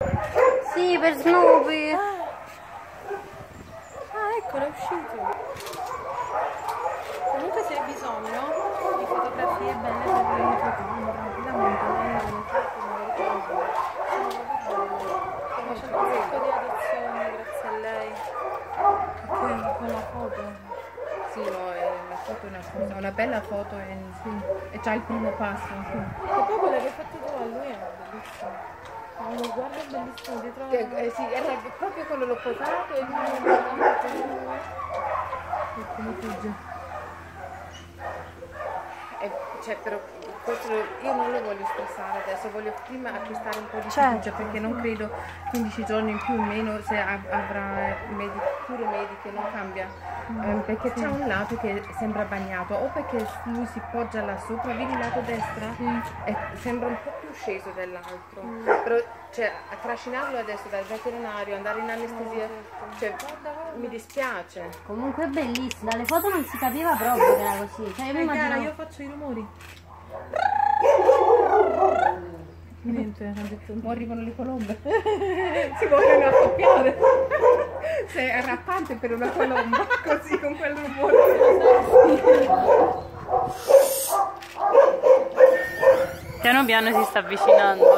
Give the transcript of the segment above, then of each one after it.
Sì, per Snoopy. Ah, ecco, è uscito. Comunque se hai bisogno di fotografie belle per le foto, tranquillamente, stiamo facendo un sacco di adozioni grazie a lei. Ok, con la foto. Sì, no, la foto è una cosa, una bella foto e già il primo passo. E poi quella che hai fatto tu a lui è bellissima. Ha uno sguardo bellissimo dietro. Sì, era proprio quando l'ho posato e lui come fugge. Cioè, però questo io non lo voglio stressare adesso, voglio prima acquistare un po' di fiducia perché non credo 15 giorni in più o meno se avrà cure mediche, non cambia. Perché c'è un lato che sembra bagnato o perché lui si poggia là sopra, vedi il lato destra e sembra un po' più sceso dell'altro. Però cioè, a trascinarlo adesso dal veterinario, andare in anestesia, cioè, mi dispiace. Comunque è bellissima, dalle foto non si capiva proprio che era così. Cioè, io mi immaginavo... io faccio i rumori. Niente, ha detto Mo arrivano le colombe. Si vogliono accoppiare. Se è rampante per una colomba, così con quel rumore. Piano piano si sta avvicinando.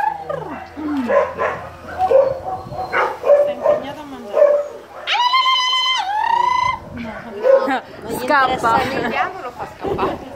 Sei impegnato a mangiare. Scappa. Vediamo, lo fa scappare.